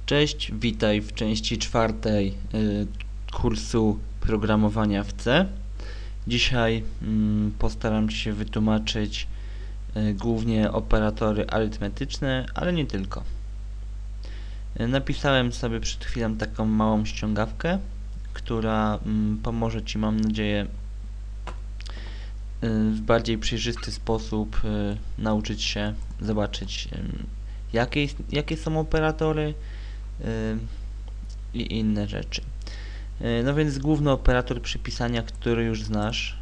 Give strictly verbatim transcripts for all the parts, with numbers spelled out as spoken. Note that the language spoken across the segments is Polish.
Cześć, witaj w części czwartej y, kursu programowania w C. Dzisiaj y, postaram się wytłumaczyć y, głównie operatory arytmetyczne, ale nie tylko. Y, napisałem sobie przed chwilą taką małą ściągawkę, która y, pomoże Ci, mam nadzieję, y, w bardziej przejrzysty sposób y, nauczyć się zobaczyć, y, jakie, jakie są operatory i inne rzeczy. No więc główny operator przypisania, który już znasz,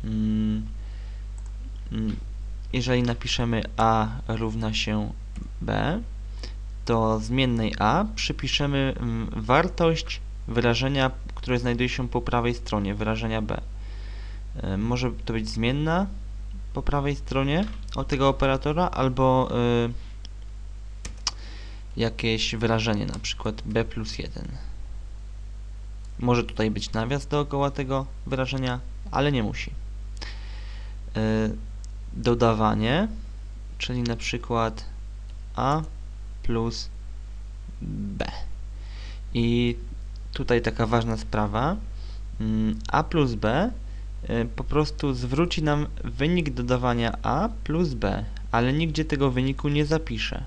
jeżeli napiszemy a równa się b, to zmiennej a przypiszemy wartość wyrażenia, które znajduje się po prawej stronie, wyrażenia b. Może to być zmienna po prawej stronie od tego operatora, albo jakieś wyrażenie, na przykład b plus jeden. Może tutaj być nawias dookoła tego wyrażenia, ale nie musi. Yy, dodawanie, czyli na przykład a plus b. I tutaj taka ważna sprawa, yy, a plus b yy, po prostu zwróci nam wynik dodawania a plus b, ale nigdzie tego wyniku nie zapisze.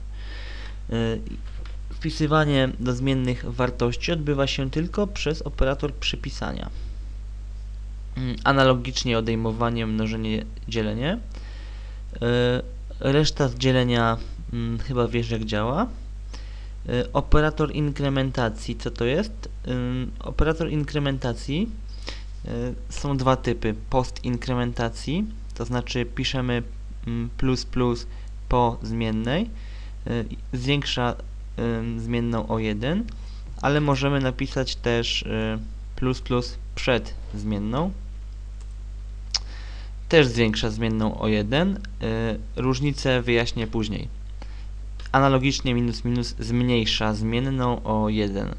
Wpisywanie do zmiennych wartości odbywa się tylko przez operator przypisania. Analogicznie odejmowanie, mnożenie, dzielenie. Reszta z dzielenia chyba wiesz, jak działa. Operator inkrementacji, co to jest? Operator inkrementacji są dwa typy. Post inkrementacji, to znaczy piszemy plus plus po zmiennej, zwiększa y, zmienną o jeden, ale możemy napisać też y, plus plus przed zmienną, też zwiększa zmienną o jeden, y, różnicę wyjaśnię później. Analogicznie minus minus zmniejsza zmienną o jeden. Y,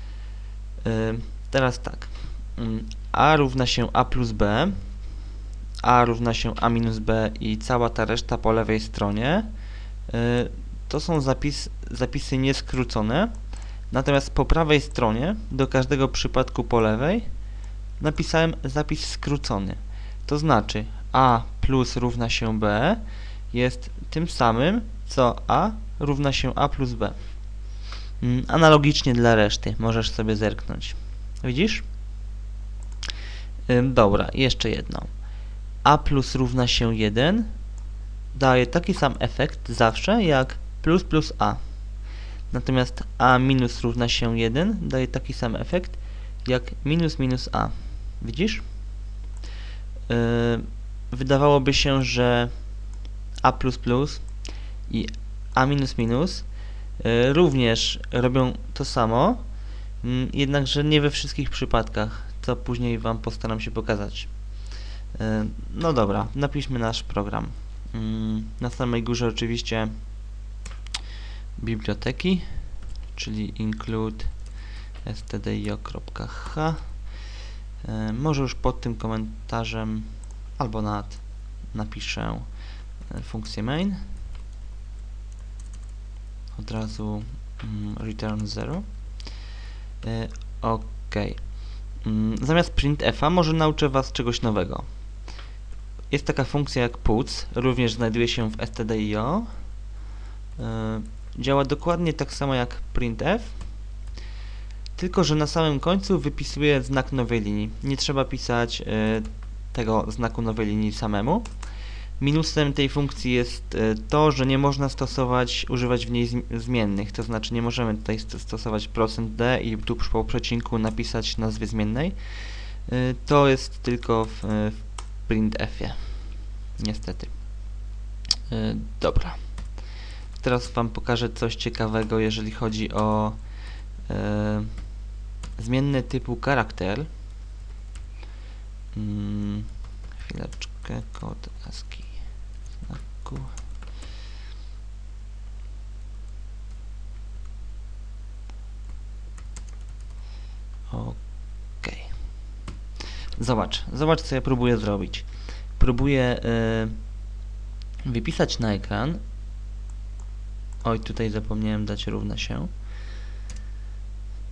teraz tak, y, a równa się a plus b, a równa się a minus b i cała ta reszta po lewej stronie, y, to są zapis, zapisy nieskrócone, natomiast po prawej stronie, do każdego przypadku po lewej, napisałem zapis skrócony. To znaczy a plus równa się b jest tym samym, co a równa się a plus b. Analogicznie dla reszty, możesz sobie zerknąć. Widzisz? Ym, dobra, jeszcze jedno. A plus równa się jeden daje taki sam efekt zawsze jak plus plus a. Natomiast a minus równa się jeden daje taki sam efekt jak minus minus a. Widzisz? Yy, wydawałoby się, że a plus plus i a minus minus yy, również robią to samo, yy, jednakże nie we wszystkich przypadkach, co później Wam postaram się pokazać. Yy, no dobra, napiszmy nasz program. Yy, na samej górze oczywiście biblioteki, czyli include stdio.h. E, może już pod tym komentarzem albo nad napiszę e, funkcję main. Od razu mm, return zero. E, ok. Mm, zamiast printf-a może nauczę Was czegoś nowego. Jest taka funkcja jak puts, również znajduje się w stdio. E, Działa dokładnie tak samo jak printf, tylko że na samym końcu wypisuje znak nowej linii. Nie trzeba pisać y, tego znaku nowej linii samemu. Minusem tej funkcji jest y, to, że nie można stosować, używać w niej zmiennych, to znaczy nie możemy tutaj stosować procent d i tu po przecinku napisać nazwy zmiennej. Y, to jest tylko w, w printf-ie, niestety. Y, dobra. Teraz Wam pokażę coś ciekawego, jeżeli chodzi o e, zmienne typu charakter. Hmm, chwileczkę, kod ASCII znaku. Ok. Zobacz, zobacz, co ja próbuję zrobić. Próbuję e, wypisać na ekran. Oj, tutaj zapomniałem dać równa się.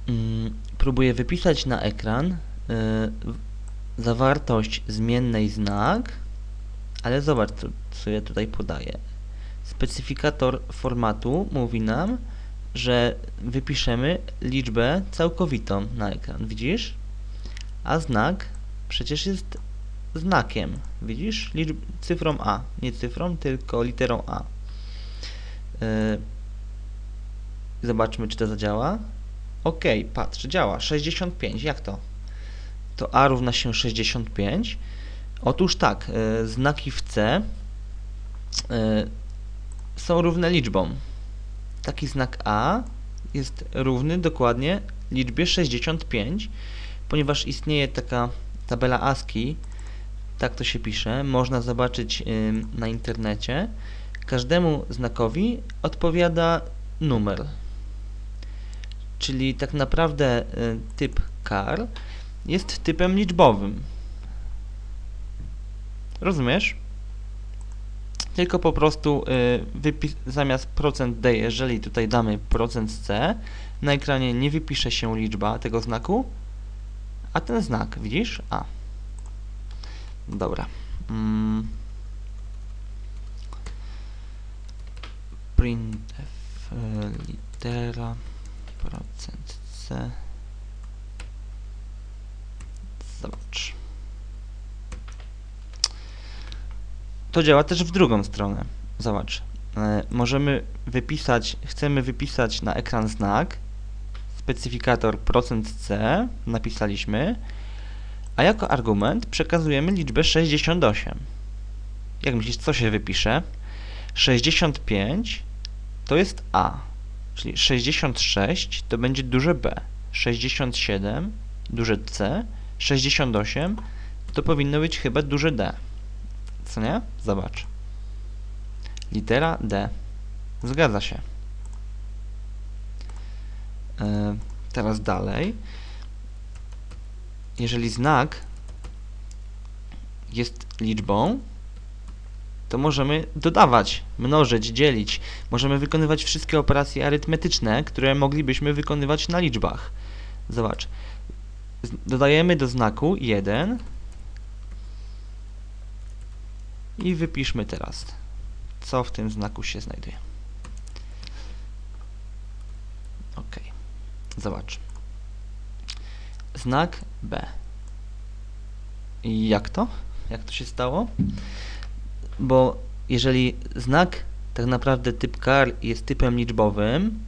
mm, próbuję wypisać na ekran y, zawartość zmiennej znak, ale zobacz, co, co ja tutaj podaję. Specyfikator formatu mówi nam, że wypiszemy liczbę całkowitą na ekran, widzisz? A znak przecież jest znakiem, widzisz? Liczb cyfrą A, nie cyfrą, tylko literą A. Yy, zobaczmy, czy to zadziała. Ok, patrz, działa. sześćdziesiąt pięć, jak to? To A równa się sześćdziesiąt pięć. Otóż tak, yy, znaki w C yy, są równe liczbom. Taki znak A jest równy dokładnie liczbie sześćdziesiąt pięć, ponieważ istnieje taka tabela ASCII, tak to się pisze, można zobaczyć yy, na internecie. Każdemu znakowi odpowiada numer. Czyli tak naprawdę y, typ char jest typem liczbowym. Rozumiesz? Tylko po prostu y, zamiast procent %d, jeżeli tutaj damy procent %c, na ekranie nie wypisze się liczba tego znaku, a ten znak, widzisz? A. Dobra. Mm. Printf y, litera procent %c. Zobacz. To działa też w drugą stronę. Zobacz. E, możemy wypisać, chcemy wypisać na ekran znak, specyfikator procent %c, napisaliśmy, a jako argument przekazujemy liczbę sześćdziesiąt osiem. Jak myślisz, co się wypisze? sześćdziesiąt pięć to jest A, czyli sześćdziesiąt sześć to będzie duże B, sześćdziesiąt siedem duże C, sześćdziesiąt osiem to powinno być chyba duże D. Co nie? Zobacz. Litera D. Zgadza się. Yy, teraz dalej. Jeżeli znak jest liczbą, to możemy dodawać, mnożyć, dzielić. Możemy wykonywać wszystkie operacje arytmetyczne, które moglibyśmy wykonywać na liczbach. Zobacz. Dodajemy do znaku jeden i wypiszmy teraz, co w tym znaku się znajduje. Ok. Zobacz. Znak B. I jak to? Jak to się stało? Bo jeżeli znak, tak naprawdę typ char jest typem liczbowym,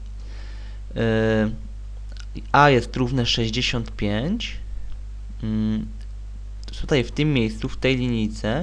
yy, A jest równe sześćdziesiąt pięć, yy, tutaj w tym miejscu, w tej linijce,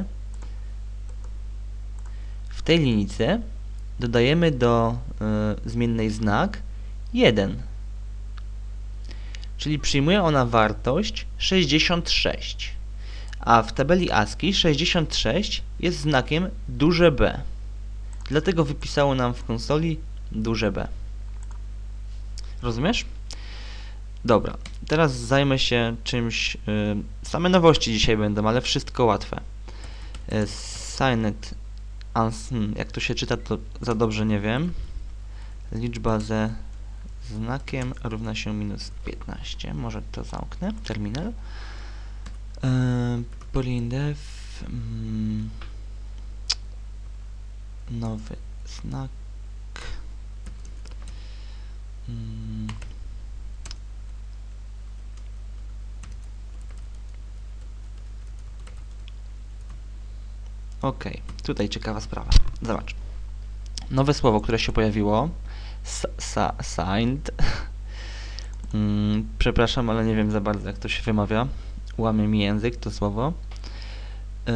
w tej linijce dodajemy do yy, zmiennej znak jeden. Czyli przyjmuje ona wartość sześćdziesiąt sześć. A w tabeli ASCII sześćdziesiąt sześć jest znakiem duże B. Dlatego wypisało nam w konsoli duże B. Rozumiesz? Dobra, teraz zajmę się czymś, yy, same nowości dzisiaj będą, ale wszystko łatwe. Yy, Signed, hmm, jak to się czyta, to za dobrze nie wiem. Liczba ze znakiem równa się minus piętnaście. Może to zamknę, terminal. Yy, printf mm, nowy znak mm, ok, tutaj ciekawa sprawa. Zobacz. Nowe słowo, które się pojawiło, sa signed. mm, przepraszam, ale nie wiem za bardzo, jak to się wymawia. Łamie mi język to słowo. Yy,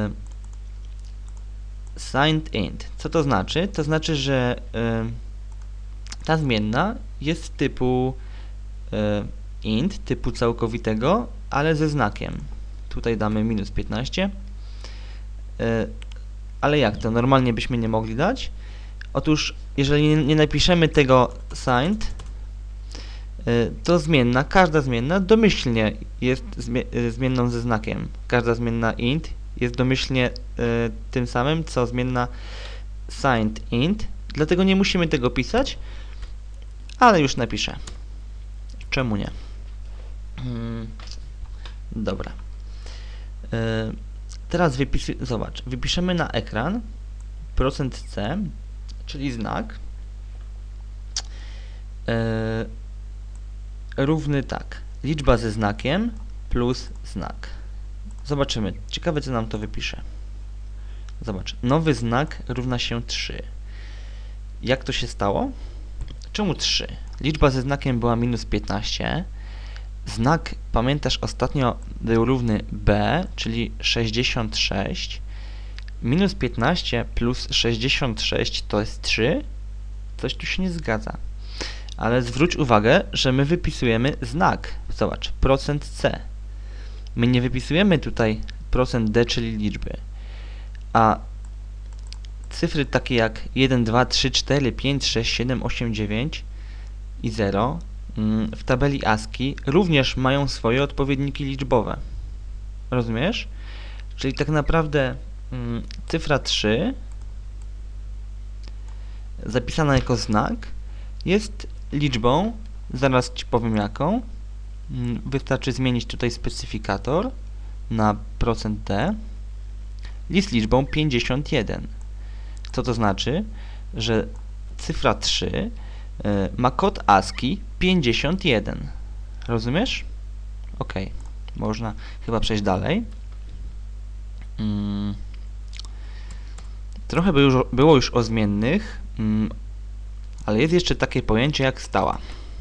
signed int. Co to znaczy? To znaczy, że yy, ta zmienna jest typu yy, int, typu całkowitego, ale ze znakiem. Tutaj damy minus piętnaście. Yy, ale jak to? Normalnie byśmy nie mogli dać. Otóż, jeżeli nie, nie napiszemy tego signed, to zmienna, każda zmienna domyślnie jest zmie zmienną ze znakiem. Każda zmienna int jest domyślnie y, tym samym, co zmienna signed int. Dlatego nie musimy tego pisać, ale już napiszę. czemu nie? Hmm, dobra. Yy, teraz wypisuj, zobacz, wypiszemy na ekran procent C, czyli znak yy, równy tak, liczba ze znakiem plus znak. Zobaczymy, ciekawe co nam to wypisze. Zobacz, nowy znak równa się trzy. Jak to się stało? Czemu trzy? Liczba ze znakiem była minus piętnaście. Znak, pamiętasz, ostatnio był równy b, czyli sześćdziesiąt sześć. Minus piętnaście plus sześćdziesiąt sześć to jest trzy? Coś tu się nie zgadza. Ale zwróć uwagę, że my wypisujemy znak. Zobacz, procent C. My nie wypisujemy tutaj procent D, czyli liczby. A cyfry takie jak jeden, dwa, trzy, cztery, pięć, sześć, siedem, osiem, dziewięć i zero w tabeli ASCII również mają swoje odpowiedniki liczbowe. Rozumiesz? Czyli tak naprawdę mm, cyfra trzy zapisana jako znak jest liczbą, zaraz Ci powiem jaką. Wystarczy zmienić tutaj specyfikator na procent D. Jest liczbą pięćdziesiąt jeden. Co to znaczy? Że cyfra trzy y, ma kod ASCII pięćdziesiąt jeden. Rozumiesz? Ok. Można chyba przejść dalej. Hmm. Trochę by już, było już o zmiennych, hmm, ale jest jeszcze takie pojęcie jak stała.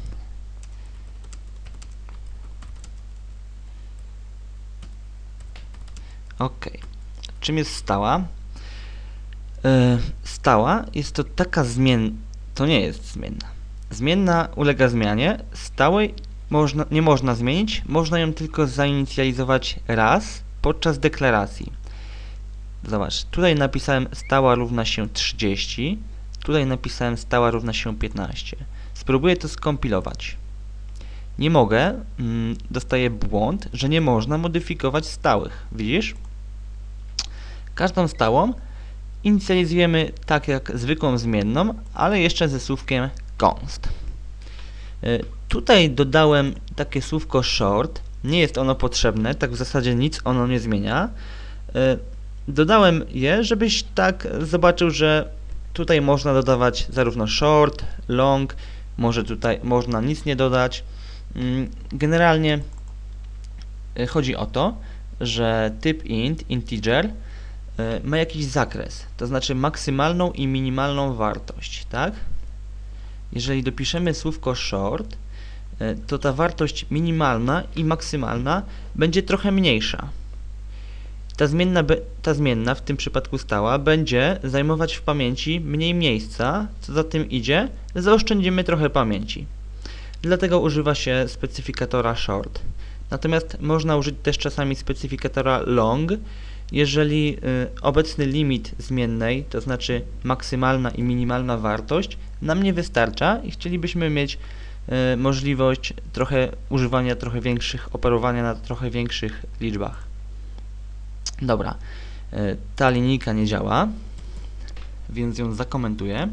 Ok. Czym jest stała? Yy, stała jest to taka zmienna, to nie jest zmienna. Zmienna ulega zmianie, stałej można, nie można zmienić, można ją tylko zainicjalizować raz podczas deklaracji. Zobacz, tutaj napisałem stała równa się trzydzieści, tutaj napisałem stała równa się piętnaście. Spróbuję to skompilować. Nie mogę, mm, dostaję błąd, że nie można modyfikować stałych. Widzisz? Każdą stałą inicjalizujemy tak jak zwykłą zmienną, ale jeszcze ze słówkiem const. Y, tutaj dodałem takie słówko short. Nie jest ono potrzebne, tak w zasadzie nic ono nie zmienia. Y, dodałem je, żebyś tak zobaczył, że tutaj można dodawać zarówno short, long, może tutaj można nic nie dodać. Y, generalnie y, chodzi o to, że typ int, integer, ma jakiś zakres, to znaczy maksymalną i minimalną wartość, tak? Jeżeli dopiszemy słówko short, to ta wartość minimalna i maksymalna będzie trochę mniejsza. Ta zmienna, ta zmienna, w tym przypadku stała, będzie zajmować w pamięci mniej miejsca, co za tym idzie, zaoszczędzimy trochę pamięci. Dlatego używa się specyfikatora short. Natomiast można użyć też czasami specyfikatora long, jeżeli y, obecny limit zmiennej, to znaczy maksymalna i minimalna wartość, nam nie wystarcza i chcielibyśmy mieć y, możliwość trochę używania trochę większych, operowania na trochę większych liczbach. Dobra, y, ta linijka nie działa, więc ją zakomentuję.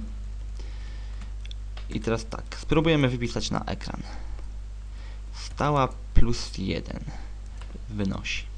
I teraz tak, spróbujemy wypisać na ekran. Stała plus jeden wynosi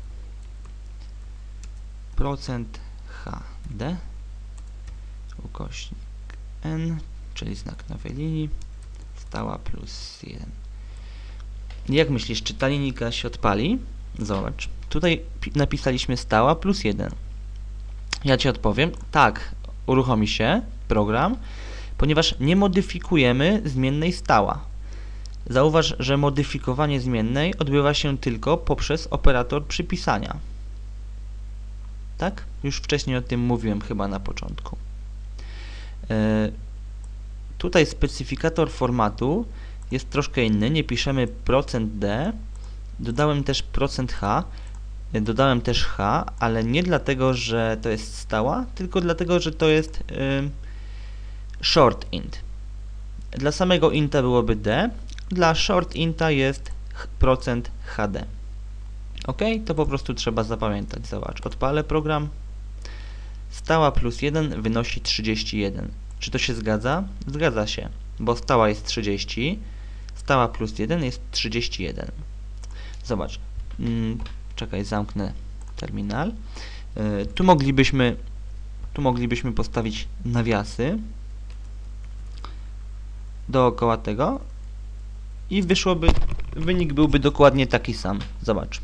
procent H D ukośnik N, czyli znak nowej linii, stała plus jeden. Jak myślisz, czy ta linijka się odpali? Zobacz, tutaj napisaliśmy stała plus jeden. Ja Ci odpowiem, tak, uruchomi się program, ponieważ nie modyfikujemy zmiennej stała. Zauważ, że modyfikowanie zmiennej odbywa się tylko poprzez operator przypisania. Tak? Już wcześniej o tym mówiłem chyba na początku. Yy, tutaj specyfikator formatu jest troszkę inny. Nie piszemy procent D. Dodałem też procent H. Yy, dodałem też H, ale nie dlatego, że to jest stała, tylko dlatego, że to jest yy, short int. Dla samego inta byłoby D. Dla short inta jest procent H D. Ok, to po prostu trzeba zapamiętać. Zobacz, odpalę program. Stała plus jeden wynosi trzydzieści jeden. Czy to się zgadza? Zgadza się, bo stała jest trzydzieści, stała plus jeden jest trzydzieści jeden. Zobacz, mm, czekaj, zamknę terminal. Yy, tu moglibyśmy tu moglibyśmy postawić nawiasy dookoła tego i wyszłoby, wynik byłby dokładnie taki sam. Zobacz.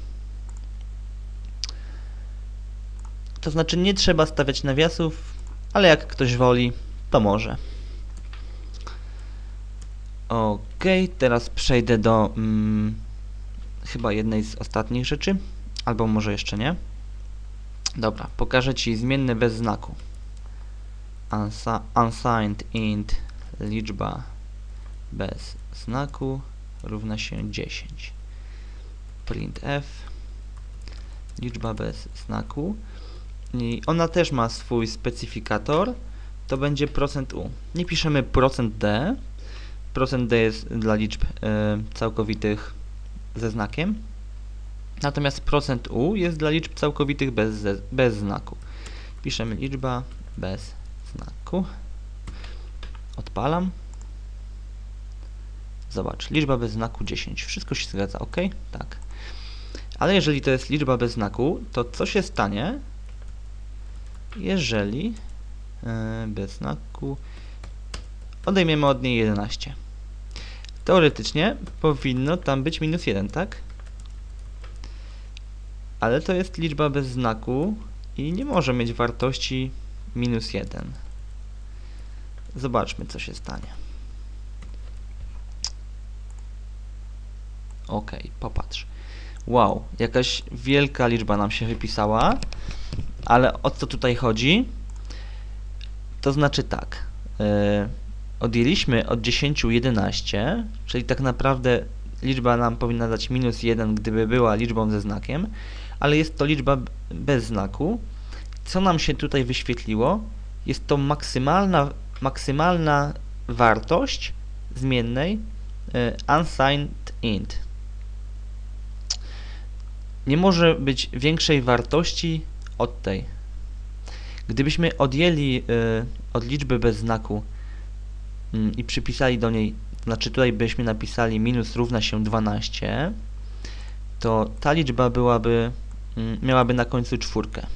To znaczy nie trzeba stawiać nawiasów, ale jak ktoś woli, to może. Ok, teraz przejdę do mm, chyba jednej z ostatnich rzeczy, albo może jeszcze nie. Dobra, pokażę Ci zmienne bez znaku. Unsa unsigned int liczba bez znaku równa się dziesięć. Printf liczba bez znaku. I ona też ma swój specyfikator. To będzie procent u. Nie piszemy procent d. Procent d jest dla liczb y, całkowitych ze znakiem. Natomiast procent u jest dla liczb całkowitych bez, bez znaku. Piszemy liczba bez znaku. Odpalam. Zobacz, liczba bez znaku dziesięć. Wszystko się zgadza, ok? Tak. Ale jeżeli to jest liczba bez znaku, to co się stanie, jeżeli yy, bez znaku odejmiemy od niej jedenaście? Teoretycznie powinno tam być minus jeden, tak? Ale to jest liczba bez znaku i nie może mieć wartości minus jeden. Zobaczmy, co się stanie. Ok, popatrz. Wow, jakaś wielka liczba nam się wypisała, ale o co tutaj chodzi? To znaczy tak, yy, odjęliśmy od dziesięciu jedenaście, czyli tak naprawdę liczba nam powinna dać minus jeden, gdyby była liczbą ze znakiem, ale jest to liczba bez znaku. Co nam się tutaj wyświetliło? Jest to maksymalna, maksymalna wartość zmiennej yy, unsigned int. Nie może być większej wartości od tej. Gdybyśmy odjęli y, od liczby bez znaku y, i przypisali do niej, znaczy tutaj byśmy napisali minus równa się dwanaście, to ta liczba byłaby, y, miałaby na końcu czwórkę.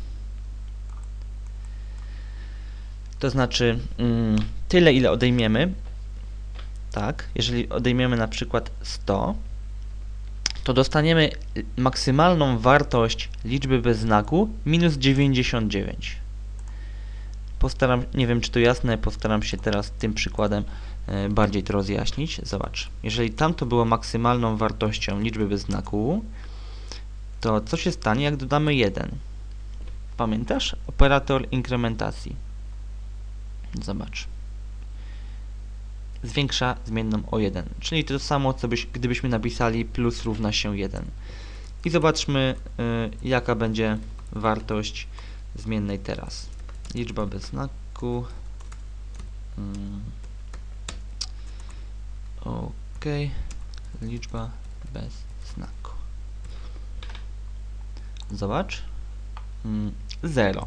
To znaczy y, tyle, ile odejmiemy, tak, jeżeli odejmiemy na przykład sto, to dostaniemy maksymalną wartość liczby bez znaku minus dziewięćdziesiąt dziewięć. Postaram, nie wiem czy to jasne, postaram się teraz tym przykładem e, bardziej to rozjaśnić. Zobacz, jeżeli tamto było maksymalną wartością liczby bez znaku, to co się stanie, jak dodamy jeden? Pamiętasz? Operator inkrementacji. Zobacz. Zwiększa zmienną o jeden, czyli to samo, co byś, gdybyśmy napisali plus równa się jeden. I zobaczmy, y, jaka będzie wartość zmiennej teraz. Liczba bez znaku. Hmm. Ok. Liczba bez znaku. Zobacz. Hmm. zero.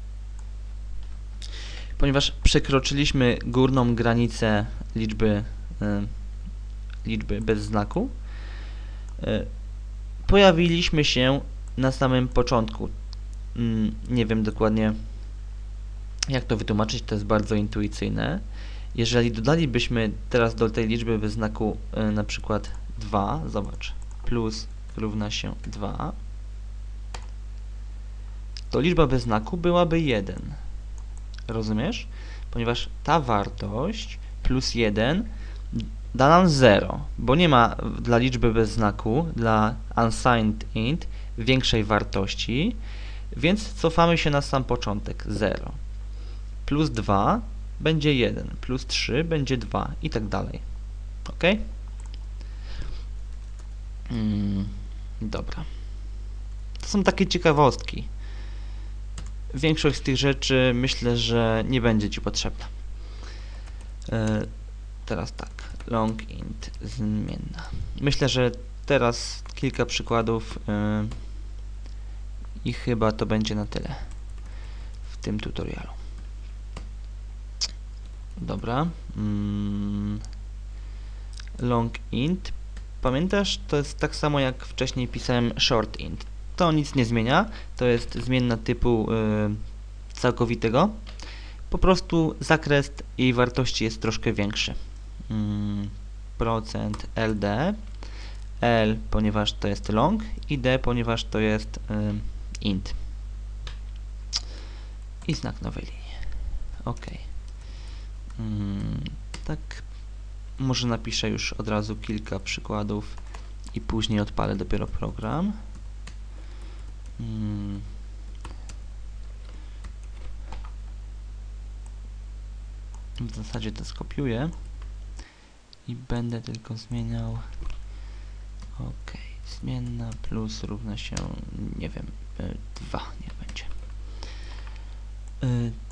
Ponieważ przekroczyliśmy górną granicę liczby, y, liczby bez znaku, y, pojawiliśmy się na samym początku. Y, nie wiem dokładnie, jak to wytłumaczyć, to jest bardzo intuicyjne. Jeżeli dodalibyśmy teraz do tej liczby bez znaku y, na przykład dwa, zobacz, plus równa się dwa, to liczba bez znaku byłaby jeden. Rozumiesz? Ponieważ ta wartość plus jeden da nam zero, bo nie ma dla liczby bez znaku, dla unsigned int, większej wartości, więc cofamy się na sam początek, zero. Plus dwa będzie jeden, plus trzy będzie dwa i tak dalej. Ok? Hmm, dobra. To są takie ciekawostki. Większość z tych rzeczy myślę, że nie będzie Ci potrzebna. E, teraz tak, long int zmienna. Myślę, że teraz kilka przykładów e, i chyba to będzie na tyle w tym tutorialu. Dobra. Mm, long int. Pamiętasz? To jest tak samo jak wcześniej pisałem short int. To nic nie zmienia. To jest zmienna typu yy, całkowitego. Po prostu zakres jej wartości jest troszkę większy. Yy, procent ld. L, ponieważ to jest long, i d, ponieważ to jest yy, int. I znak nowej linii. OK. Yy, tak. Może napiszę już od razu kilka przykładów i później odpalę dopiero program. Hmm. W zasadzie to skopiuję i będę tylko zmieniał. OK, zmienna plus równa się, nie wiem, dwa niech będzie. Y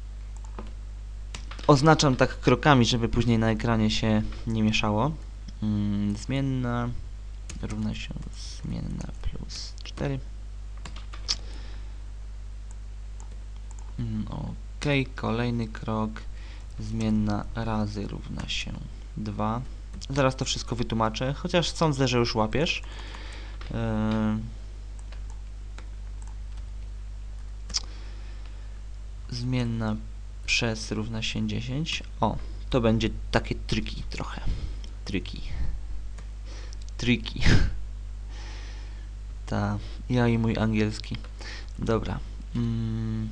Oznaczam tak krokami, żeby później na ekranie się nie mieszało. Mm, zmienna równa się zmienna plus cztery. Mm, OK, kolejny krok. Zmienna razy równa się dwa. Zaraz to wszystko wytłumaczę, chociaż sądzę, że już łapiesz. Yy. Zmienna przez równa się dziesięć. O, to będzie takie triki trochę. Triki. Triki. Ta, ja i mój angielski. Dobra. Mm.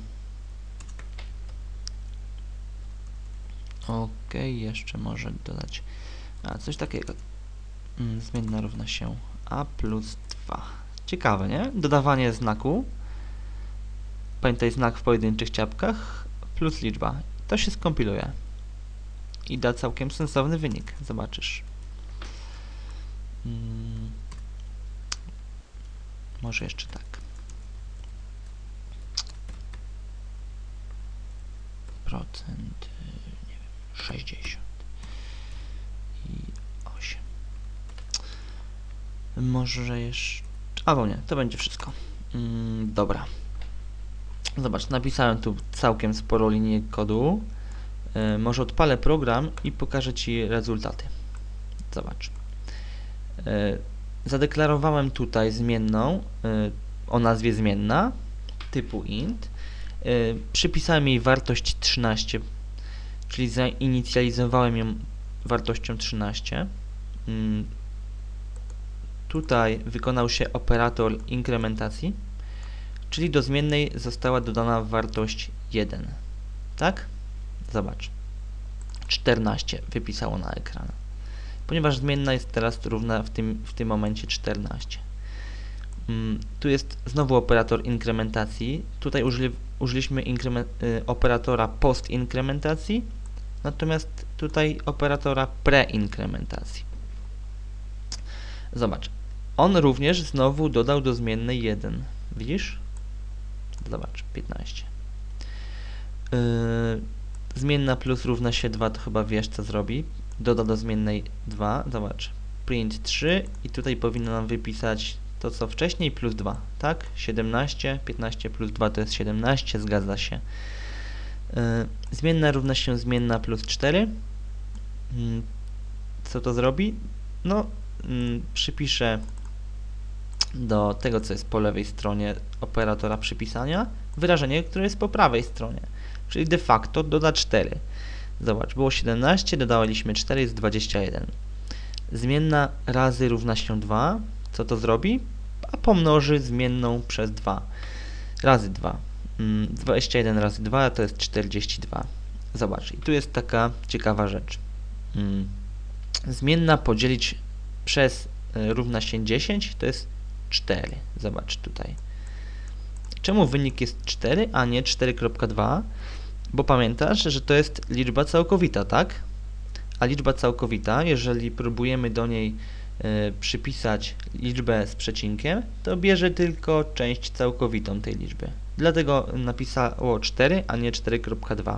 OK, jeszcze może dodać a, coś takiego. Mm, zmienna równa się a plus dwa. Ciekawe, nie? Dodawanie znaku. Pamiętaj, znak w pojedynczych ciapkach plus liczba. To się skompiluje i da całkiem sensowny wynik. Zobaczysz. Hmm. Może jeszcze tak. Procent, nie wiem, sześćdziesiąt i osiem. Może jeszcze... albo nie, to będzie wszystko. Hmm, dobra. Zobacz, napisałem tu całkiem sporo linii kodu. Yy, może odpalę program i pokażę Ci rezultaty. Zobacz. Yy, zadeklarowałem tutaj zmienną yy, o nazwie zmienna typu int. Yy, przypisałem jej wartość trzynaście, czyli zainicjalizowałem ją wartością trzynaście. Yy, tutaj wykonał się operator inkrementacji, czyli do zmiennej została dodana wartość jeden. Tak? Zobacz. czternaście wypisało na ekran. Ponieważ zmienna jest teraz równa w tym, w tym momencie czternaście. Mm, tu jest znowu operator inkrementacji. Tutaj użyli, użyliśmy y, operatora post-inkrementacji, natomiast tutaj operatora pre-inkrementacji. Zobacz. On również znowu dodał do zmiennej jeden. Widzisz? Zobacz, piętnaście. Yy, zmienna plus równa się dwa, to chyba wiesz, co zrobi. Doda do zmiennej dwa, zobacz, print trzy i tutaj powinno nam wypisać to, co wcześniej, plus dwa, tak? siedemnaście, piętnaście plus dwa to jest siedemnaście, zgadza się. Yy, zmienna równa się zmienna plus cztery. Yy, co to zrobi? No, yy, przypiszę do tego, co jest po lewej stronie operatora przypisania, wyrażenie, które jest po prawej stronie, czyli de facto doda cztery. Zobacz, było siedemnaście, dodaliśmy cztery, jest dwadzieścia jeden. Zmienna razy równa się dwa. Co to zrobi? A pomnoży zmienną przez dwa. Razy dwa. dwadzieścia jeden razy dwa to jest czterdzieści dwa. Zobacz, i tu jest taka ciekawa rzecz. Zmienna podzielić przez równa się dziesięć to jest cztery. Zobacz tutaj. Czemu wynik jest cztery, a nie cztery kropka dwa? Bo pamiętasz, że to jest liczba całkowita, tak? A liczba całkowita, jeżeli próbujemy do niej y, przypisać liczbę z przecinkiem, to bierze tylko część całkowitą tej liczby. Dlatego napisało cztery, a nie cztery kropka dwa.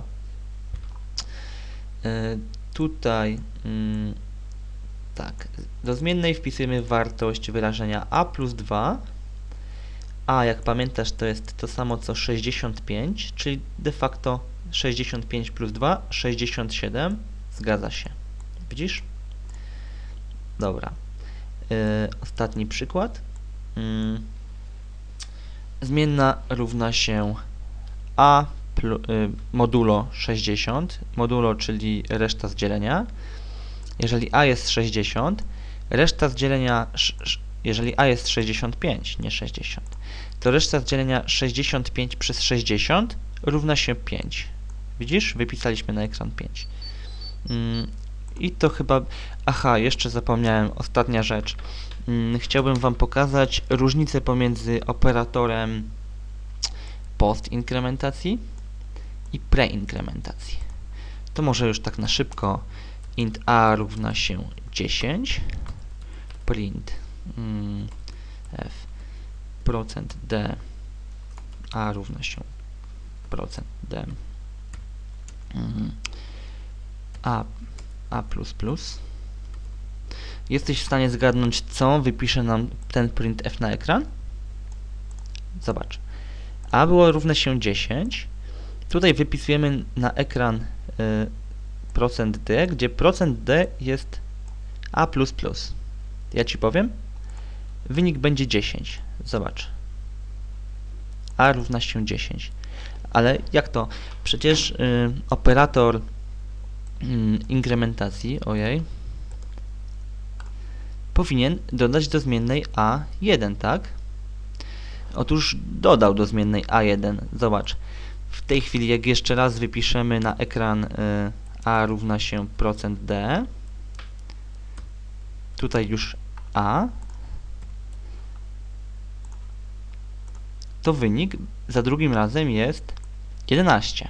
Y, tutaj y, tak, do zmiennej wpisujemy wartość wyrażenia a plus dwa. A, jak pamiętasz, to jest to samo co sześćdziesiąt pięć, czyli de facto sześćdziesiąt pięć plus dwa, sześćdziesiąt siedem. Zgadza się. Widzisz? Dobra. Yy, ostatni przykład. Yy. Zmienna równa się a plu, yy, modulo sześćdziesiąt, modulo, czyli reszta z dzielenia. Jeżeli a jest sześćdziesiąt, reszta z dzielenia, jeżeli a jest sześćdziesiąt pięć, nie sześćdziesiąt, to reszta z dzielenia sześćdziesiąt pięć przez sześćdziesiąt równa się pięć. Widzisz? Wypisaliśmy na ekran pięć. Yy. I to chyba... Aha, jeszcze zapomniałem, ostatnia rzecz. Hmm, chciałbym Wam pokazać różnicę pomiędzy operatorem post-inkrementacji i pre-inkrementacji. To może już tak na szybko. Int a równa się dziesięć, print hmm, f procent d a równa się procent d hmm, a a plus plus. Jesteś w stanie zgadnąć, co wypisze nam ten printf na ekran? Zobacz. A było równe się dziesięć. Tutaj wypisujemy na ekran y, procent d, gdzie procent d jest a plus plus. Ja Ci powiem. Wynik będzie dziesięć. Zobacz. A równa się dziesięć. Ale jak to? Przecież y, operator y, inkrementacji, ojej, powinien dodać do zmiennej a jeden, tak? Otóż dodał do zmiennej a jeden. Zobacz. W tej chwili, jak jeszcze raz wypiszemy na ekran y, a równa się procent d, tutaj już a, to wynik za drugim razem jest jedenaście.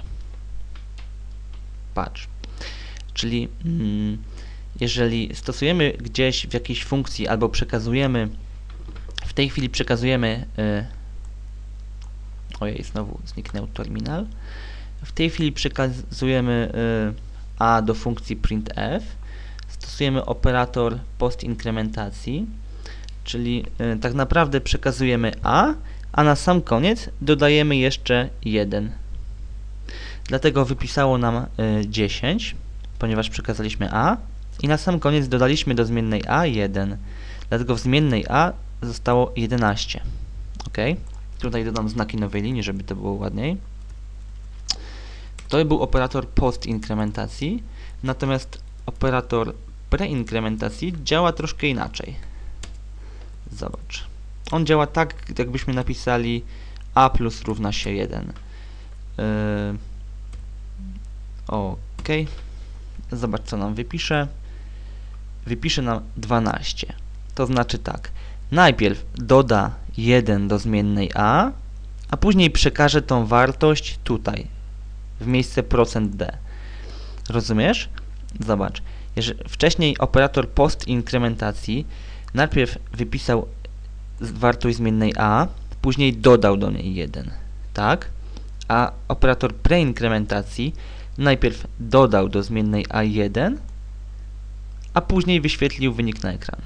Patrz. Czyli mm, jeżeli stosujemy gdzieś w jakiejś funkcji albo przekazujemy, w tej chwili przekazujemy, y, ojej, znowu zniknął terminal, w tej chwili przekazujemy y, a do funkcji printf, stosujemy operator post-inkrementacji, czyli y, tak naprawdę przekazujemy a, a na sam koniec dodajemy jeszcze jeden. Dlatego wypisało nam y, dziesięć, ponieważ przekazaliśmy a, i na sam koniec dodaliśmy do zmiennej a jeden. Dlatego w zmiennej a zostało jedenaście. Ok? Tutaj dodam znaki nowej linii, żeby to było ładniej. To był operator post-inkrementacji, natomiast operator pre-inkrementacji działa troszkę inaczej. Zobacz. On działa tak, jakbyśmy napisali a plus równa się jeden. Yy. Ok. Zobacz, co nam wypisze. Wypisze nam dwanaście. To znaczy tak. Najpierw doda jeden do zmiennej a, a później przekaże tą wartość tutaj, w miejsce procent d. Rozumiesz? Zobacz. Jeżeli wcześniej operator post-inkrementacji najpierw wypisał wartość zmiennej a, później dodał do niej jeden. Tak? A operator pre-inkrementacji najpierw dodał do zmiennej a jeden, a później wyświetlił wynik na ekran.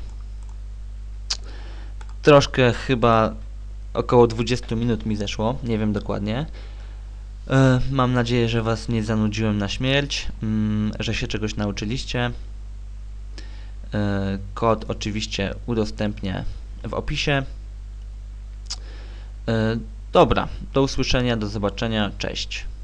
Troszkę chyba około dwadzieścia minut mi zeszło, nie wiem dokładnie. Yy, mam nadzieję, że Was nie zanudziłem na śmierć, yy, że się czegoś nauczyliście. Yy, kod oczywiście udostępnię w opisie. Yy, dobra, do usłyszenia, do zobaczenia, cześć.